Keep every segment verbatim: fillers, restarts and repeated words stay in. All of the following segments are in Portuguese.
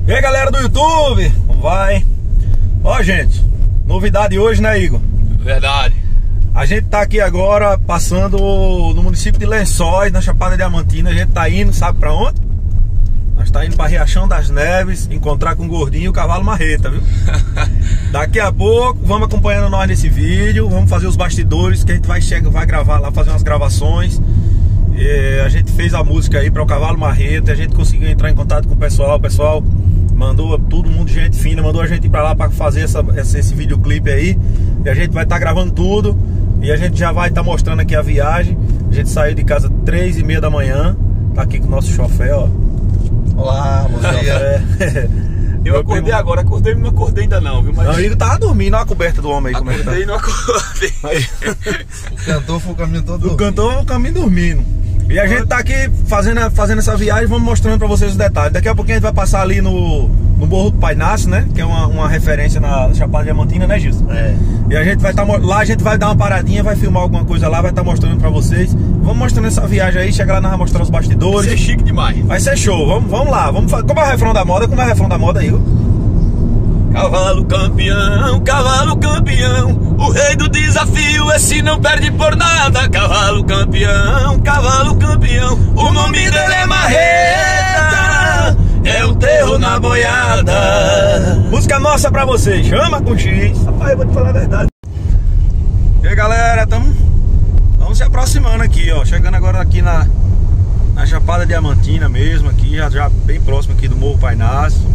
E aí, galera do YouTube, como vai? Ó, gente, novidade hoje, né, Igor? Verdade. A gente tá aqui agora passando no município de Lençóis, na Chapada Diamantina. A gente tá indo, sabe pra onde? Nós tá indo pra Riachão das Neves, encontrar com o Gordinho e o Cavalo Marreta, viu? Daqui a pouco, vamos acompanhando nós nesse vídeo. Vamos fazer os bastidores, que a gente vai, chega, vai gravar lá, fazer umas gravações. E a gente fez a música aí para o Cavalo Marreta. A gente conseguiu entrar em contato com o pessoal. O pessoal mandou, todo mundo, gente fina, mandou a gente ir para lá para fazer essa, esse, esse videoclipe aí. E a gente vai estar tá gravando tudo. E a gente já vai estar tá mostrando aqui a viagem. A gente saiu de casa três e meia da manhã. Tá aqui com o nosso chofé, ó. Olá, bom dia. Eu acordei primo... agora, acordei, não acordei ainda não, viu? Mas... Não, o Igor tava dormindo, olha a coberta do homem aí. Como acordei é e não acordei. Aí. O cantor foi o caminho todo dormindo. O cantor foi o caminho dormindo. E a gente tá aqui fazendo, fazendo essa viagem, vamos mostrando pra vocês os detalhes. Daqui a pouquinho a gente vai passar ali no, no Morro do Pai Inácio, né? Que é uma, uma referência na Chapada Diamantina, né, Gilson? É. E a gente vai tá, lá a gente vai dar uma paradinha, vai filmar alguma coisa lá, vai estar tá mostrando pra vocês. Vamos mostrando essa viagem aí, chega lá, nós vamos mostrar os bastidores. Vai ser chique demais. Vai ser show, vamos, vamos lá. Vamos, como é o refrão da moda? Como é o refrão da moda aí? Cavalo campeão, cavalo campeão, o rei do desafio, esse não perde por nada. Cavalo campeão, cavalo campeão, o nome dele é Marreta, é o terror na boiada. Música nossa pra vocês, chama com X. Rapaz, eu vou te falar a verdade. E aí, galera, tamo, tamo se aproximando aqui, ó. Chegando agora aqui na, na Chapada Diamantina mesmo, aqui, já, já bem próximo aqui do Morro Pai Inácio.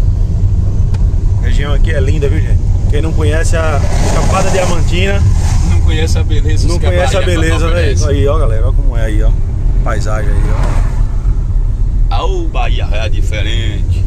A região aqui é linda, viu, gente? Quem não conhece a Chapada Diamantina não conhece a beleza. Não conhece a beleza, né? Aí, ó, galera, ó como é aí, ó. Paisagem aí, ó. Ah, o Bahia é diferente.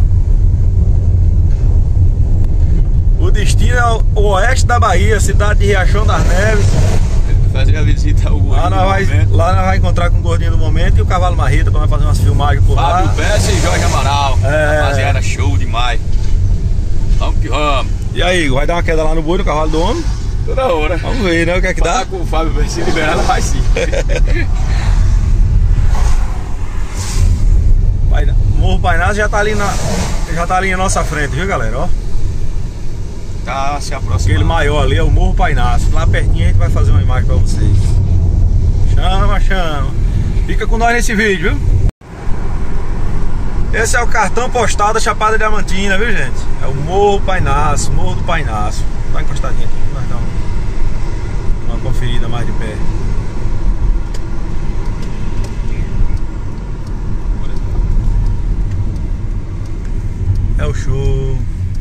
O destino é o oeste da Bahia, cidade de Riachão das Neves. Fazer a visita ao Gordinho. Lá nós vai, lá nós vai encontrar com o Gordinho do momento e o Cavalo Marreta pra nós fazer umas filmagens por lá. Fábio Peça e Jorge Amaral. É. Rapaziada, show demais. Vamos que vamos. E aí, vai dar uma queda lá no boi do cavalo do homem? Toda hora. Vamos ver, né? O que é que dá? Falar com o Fábio vai se liberar, ela vai sim. Vai, Morro Pai Inácio já tá ali na, já tá ali na nossa frente, viu, galera? Ó. Tá se aproximando. Aquele maior ali é o Morro Pai Inácio. Lá pertinho a gente vai fazer uma imagem pra vocês. Chama, chama. Fica com nós nesse vídeo, viu? Esse é o cartão postal da Chapada Diamantina, viu, gente? É o Morro Pai Inácio, Morro do Pai Inácio. Tá encostadinho aqui, nós dar uma, uma conferida mais de perto. É o show.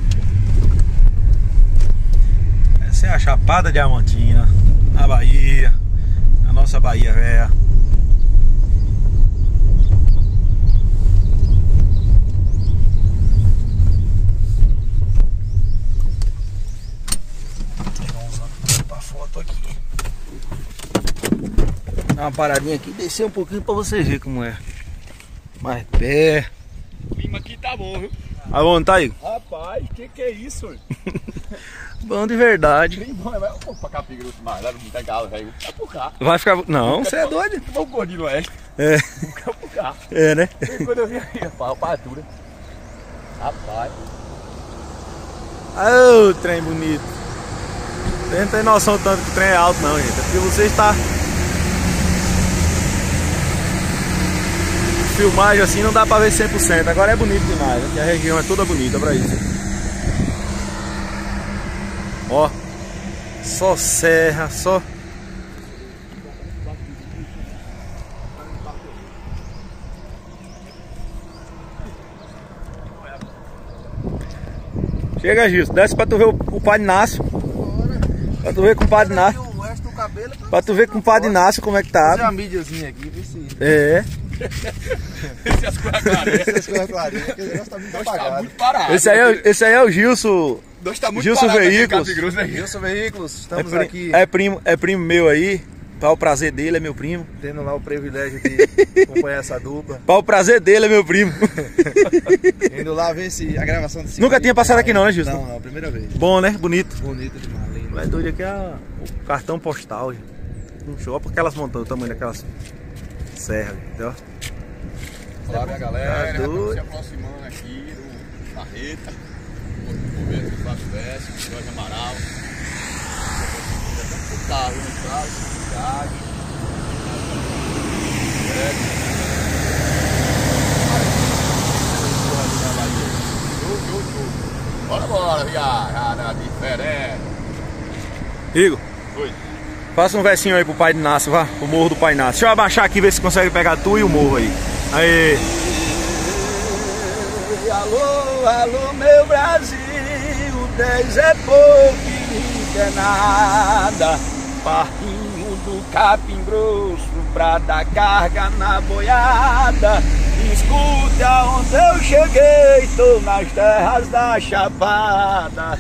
Essa é a Chapada Diamantina, na Bahia, a nossa Bahia velha. Dar uma paradinha aqui, descer um pouquinho pra vocês verem como é. Mais pé. O clima aqui tá bom, viu? Tá bom, tá aí? Rapaz, que que é isso, velho? Bom de verdade. Bem bom, vai pra cá, pica mais, lá não tem galo, velho. Vai pro cá. Vai ficar. Não, você é doido. Vamos Gordinho no oeste. É. Vai pro cá. É, né? Quando eu vi aí, rapaz, a altura. Rapaz. Ô, oh, trem bonito. Você não tem noção tanto que o trem é alto, não, gente. É porque você está. Filmagem assim não dá pra ver cem por cento. Agora é bonito demais, aqui a região é toda bonita pra isso. Ó, só serra, só. Chega, Gilson, desce pra tu ver o, o Padre Inácio. Pra tu ver com o Padre Inácio. Pra tu ver com o Padre Inácio como é que tá. Tem uma mídiazinha aqui, vê se. É. Esse é as coisas clarinhas. Esse é as coisas clarinhas, porque o negócio tá muito apagado. Tá muito parado. Esse aí é, esse aí é o Gilson. Nós tá muito Gilson Veículos. Aqui, né? Gilson Veículos, estamos é pri, aqui. É primo, é primo meu aí. Para o prazer dele, é meu primo. Tendo lá o privilégio de acompanhar essa dupla. Para o prazer dele, é meu primo. Indo lá ver se a gravação desse. Nunca tinha passado aqui não, né, Gilson? Não, não, primeira vez. Bom, né? Bonito. Bonito demais, lindo. Vai doido aqui é o cartão postal, gente. Um show, porque elas montam o tamanho daquelas serras, entendeu? Salve a galera, Tá estamos se aproximando aqui Marreta, o governo do Fábio Bessa, o Jorge Amaral. O carro, o carro, o carro. Bora, bora, viajada diferente. Igor, Oi. faça um versinho aí pro Pai Inácio, vá, pro Morro do Pai Inácio. Deixa eu abaixar aqui, ver se consegue pegar tu e o morro aí. Aê! Alô, alô, meu Brasil, dez é pouco e não é nada. Parquinho do Capim Grosso pra dar carga na boiada. Escute aonde eu cheguei, tô nas terras da Chapada.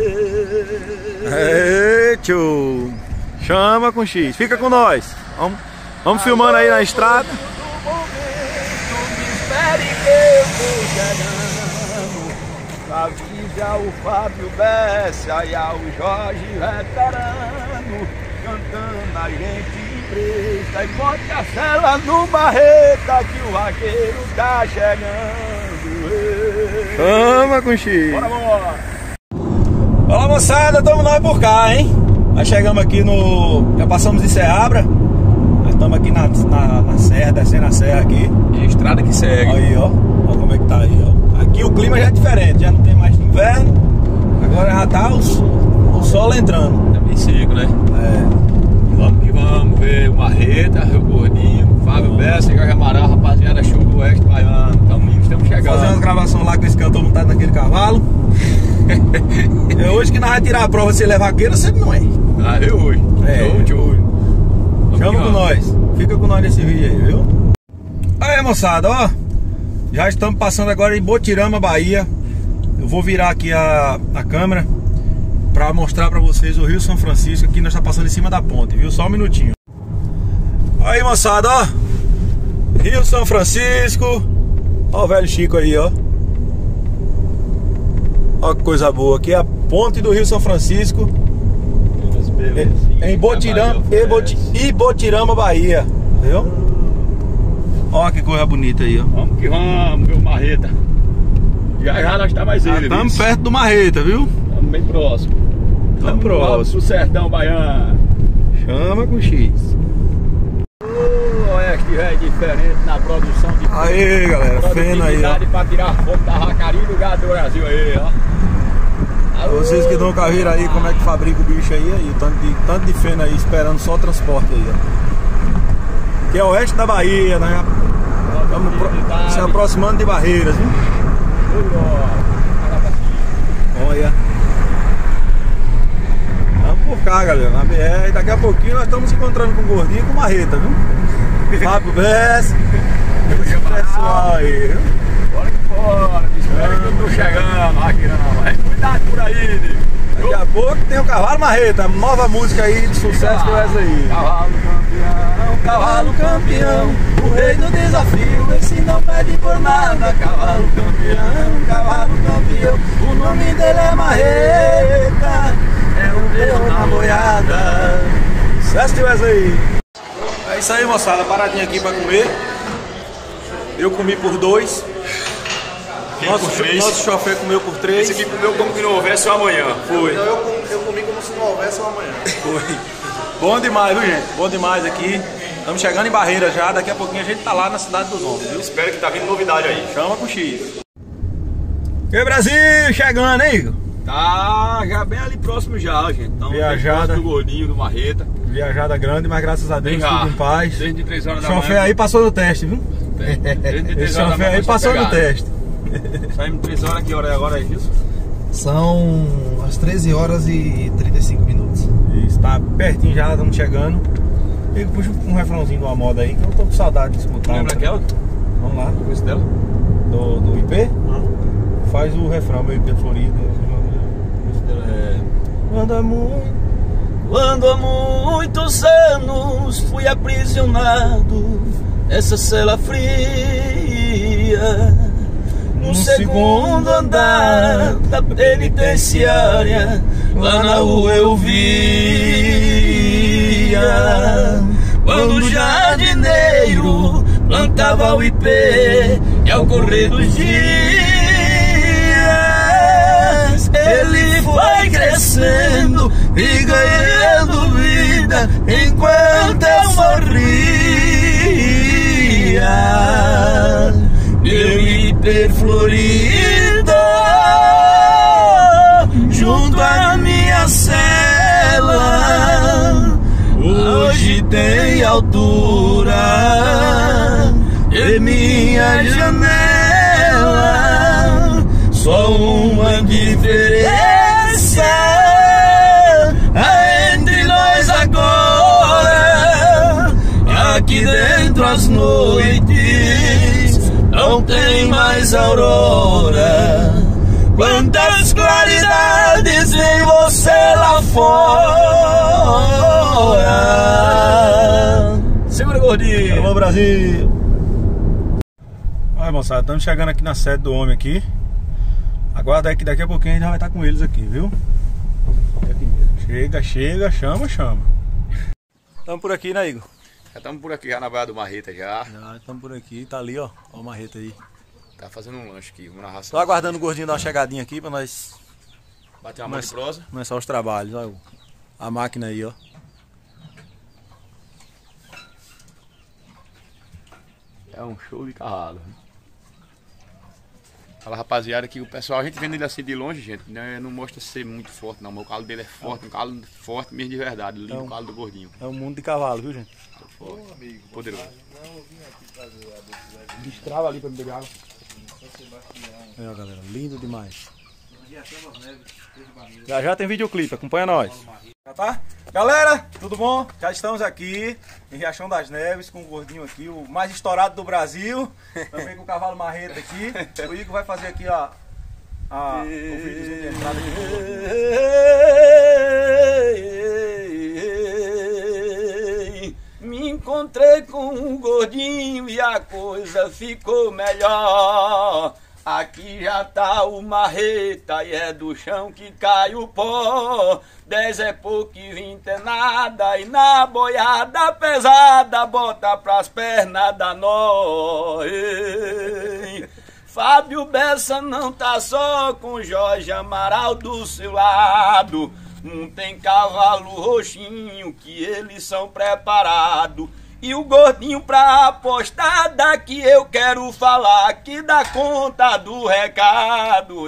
Aê, tio! Chama com X, fica com nós. Vamos, vamos filmando aí na estrada. Avise ao Fábio Bessa e ao Jorge veterano, cantando a gente empresta e bote a cela no Marreta que o vaqueiro tá chegando. Chama com X. Bora, bora! Olá, moçada, estamos nós por cá, hein? Nós chegamos aqui no... Já passamos de Ceabra. Nós estamos aqui na, na, na serra, descendo a serra aqui. E a estrada que segue. Aí, ó. Olha como é que tá aí, ó. Aqui o clima já é diferente, já não tem mais inverno. Agora já tá o, o sol entrando. Tá bem seco, né? É. Vamos que vamos ver o Marreta, o Gordinho, Fábio Bessa e Jorge Amaral, rapaziada, show do Oeste Baiano. Estamos, estamos chegando. Fazendo uma gravação lá com esse cantor montado naquele cavalo. É hoje que nós vamos tirar a prova se ele é vaqueiro ou se ele não é. Ah, eu hoje. É, Show, show. Chama com nós. Fica com nós nesse vídeo aí, viu? Aí, moçada, ó. Já estamos passando agora em Botirama, Bahia. Eu vou virar aqui a, a câmera para mostrar para vocês o Rio São Francisco. Aqui nós estamos passando em cima da ponte, viu? Só um minutinho. Aí, moçada, ó. Rio São Francisco. Ó o velho Chico aí, ó. Ó que coisa boa. Aqui é a ponte do Rio São Francisco. Em Botirama, e Botirama, Bahia. Viu? Ó que coisa bonita aí, ó. Vamos que vamos, meu Marreta. Já já nós tá mais ele. Estamos perto do Marreta, viu? Estamos bem próximo. Estamos próximo. Do sertão baiano. Chama com X. O Oeste é diferente na produção de Aí, galera, fena aí, ó. Pra tirar fogo da vacaria do gado do Brasil aí, ó. Vocês que nunca viram aí como é que fabrica o bicho aí, aí o tanto de, tanto de feno aí esperando só o transporte aí, ó. Que é o oeste da Bahia, né? Estamos pro, se aproximando de Barreiras, viu? Olha. Vamos por cá, galera, na B R. Daqui a pouquinho nós estamos se encontrando com o Gordinho e com o Marreta, viu? Fábio Bessa. Pessoal aí, viu? Bora que bora, espera que eu tô chegando aqui não, mas cuidado por aí, nego. Daqui a pouco tem o Cavalo Marreta, nova música aí de sucesso que é essa aí. Cavalo campeão, cavalo campeão, o rei do desafio, esse não pede por nada. Cavalo campeão, cavalo campeão, o nome dele é Marreta, é o leão na boiada. Sucesso que é essa aí. É isso aí, moçada, paradinha aqui pra comer. Eu comi por dois. Nosso, por três. nosso chofer comeu por três. Esse aqui comeu como que não houvesse o amanhã. Foi. Então eu, com- eu comi como se não houvesse um amanhã. Foi. Bom demais, viu, gente? Bom demais aqui. Estamos chegando em Barreira já. Daqui a pouquinho a gente tá lá na cidade dos homens, viu? Espero que tá vindo novidade aí. Chama com X. E aí, Brasil, chegando, hein, Igor? Tá já bem ali próximo já, gente. Então, Viajada. do Gordinho, do Marreta. Viajada grande, mas graças a Deus, Bem tudo já. em paz. Desde três horas O da manhã. chofer aí passou no teste, viu? Desde três Esse horas da chofer manhã aí foi passou no pegado. teste. Saímos três horas, que hora é agora, é isso? São as treze horas e trinta e cinco minutos. Isso, tá pertinho já, estamos chegando. E puxa um refrãozinho de uma moda aí, que eu tô com saudade de escutar. Lembra aquela? Vamos lá. O dela? Do, do I P? Faz o refrão, meu I P Florido. É... Quando é muito. Quando há muitos anos fui aprisionado nessa cela fria, no, No segundo segundo andar da penitenciária, lá na rua eu via quando o jardineiro plantava o ipê e ao correr dos dias ele foi crescendo e ganhando vida enquanto eu morria. Meu hiper florido junto à minha cela, hoje tem altura em minha janela, só uma diferença há entre nós agora, aqui dentro as noites não tem mais aurora. Quantas claridades em você lá fora. Segura, gordinho. Alô, Brasil. Olha, moçada, estamos chegando aqui na sede do homem aqui. Aguarda aí que daqui a pouquinho a gente já vai estar com eles aqui, viu? Chega, chega, chama, chama. Estamos por aqui, né, Igor? Já estamos por aqui, já na Baía do Marreta já. Já estamos por aqui, tá ali, ó. Ó o Marreta aí. Tá fazendo um lanche aqui, uma narração. Tô aguardando o gordinho dar uma chegadinha aqui pra nós bater uma mão de prosa. Começar os trabalhos, ó. A máquina aí, ó. É um show de cavalo. Fala, rapaziada, que o pessoal, a gente vendo ele assim de longe, gente, né, não mostra ser muito forte não, mas o calo dele é forte, um calo forte mesmo de verdade, lindo, é um, o calo do gordinho. É um mundo de cavalo, viu, gente? Forte, oh, amigo, poderoso. Destrava ali pra me beber água. É, ó, galera, lindo demais. Já já tem videoclipe, acompanha nós. Já tá? Galera, tudo bom? Já estamos aqui em Riachão das Neves com o gordinho aqui, o mais estourado do Brasil. Também com o cavalo Marreta aqui. O Igor vai fazer aqui ó, a, o vídeo de entrada aqui do gordinho. Me encontrei com um gordinho e a coisa ficou melhor. Aqui já tá o marreta e é do chão que cai o pó. Dez é pouco e vinte é nada, e na boiada pesada bota pras pernas da nó. Ei. Fábio Bessa não tá só com Jorge Amaral do seu lado. Não tem cavalo roxinho que eles são preparados. E o gordinho pra apostar daqui eu quero falar que dá conta do recado.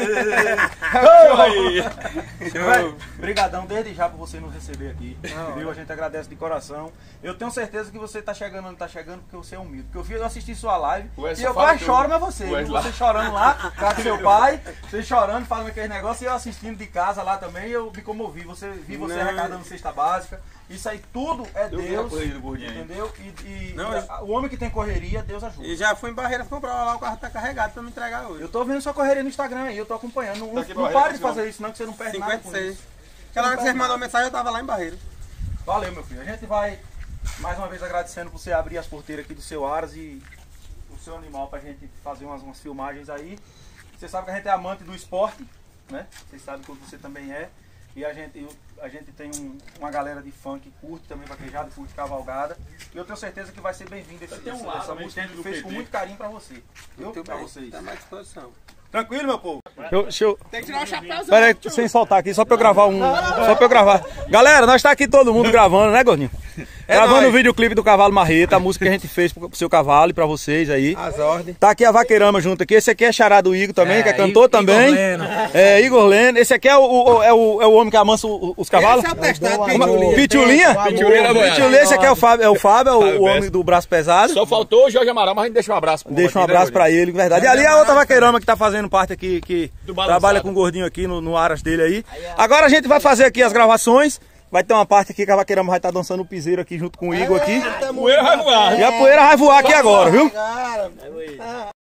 Obrigadão desde já por você nos receber aqui. Não, viu? A gente agradece de coração. Eu tenho certeza que você tá chegando onde tá chegando porque você é humilde. Porque eu vi, eu assisti sua live e eu quase choro, mas você. Você chorando lá, por causa do seu pai, você chorando, falando aquele negócio e eu assistindo de casa lá também, eu me comovi. Você, vi você não. arrecadando cesta básica. Isso aí tudo é Deus, Deus entendeu? E, e, não, e a, o homem que tem correria, Deus ajuda. E já fui em Barreira comprar lá, o carro tá carregado pra me entregar hoje. Eu tô vendo sua correria no Instagram aí, eu tô acompanhando. Não, não, não pare de fazer isso não, que você não perde cinquenta e seis. nada com isso. Aquela hora que você mandou mensagem, eu tava lá em Barreira. Valeu, meu filho. A gente vai, mais uma vez, agradecendo por você abrir as porteiras aqui do seu Aras e o seu animal pra gente fazer umas, umas filmagens aí. Você sabe que a gente é amante do esporte, né? Vocês sabem que você também é. E a gente, a gente tem um, uma galera de fã que curte também vaquejada, curte cavalgada. E eu tenho certeza que vai ser bem-vindo essa, essa, um essa música que a gente fez com muito carinho pra você. Viu? Pra vocês. Tá à disposição. Tranquilo, meu povo? Eu, deixa eu... Tem que tirar o chapéu. Pera aí, sem soltar aqui, só pra eu gravar um... Só pra eu gravar. Galera, nós tá aqui todo mundo gravando, né, gordinho? É gravando o videoclipe do Cavalo Marreta, a música que a gente fez pro seu cavalo e pra vocês aí. As ordens. Tá aqui a Vaqueirama junto aqui. Esse aqui é xará do Igor também, é, que é cantor Igor, também. Igor Leno. É, Igor Leno. Esse aqui é o, o, é o, é o homem que amansa os cavalos? Esse é o testado, Pitulinha. Pitulinha? Pitulinha, esse aqui é o Fábio, é o, Fábio, é o, o homem do braço pesado. Só faltou o Jorge Amaral, mas a gente deixa um abraço pro Deixa um abraço pra ele, verdade. E ali é a outra Vaqueirama que tá fazendo parte aqui, que trabalha com o gordinho aqui no, no Aras dele aí. Agora a gente vai fazer aqui as gravações. Vai ter uma parte aqui que a Vaqueirama vai estar dançando o piseiro aqui junto com o Igor aqui. A poeira vai voar. E a poeira vai voar aqui agora, viu?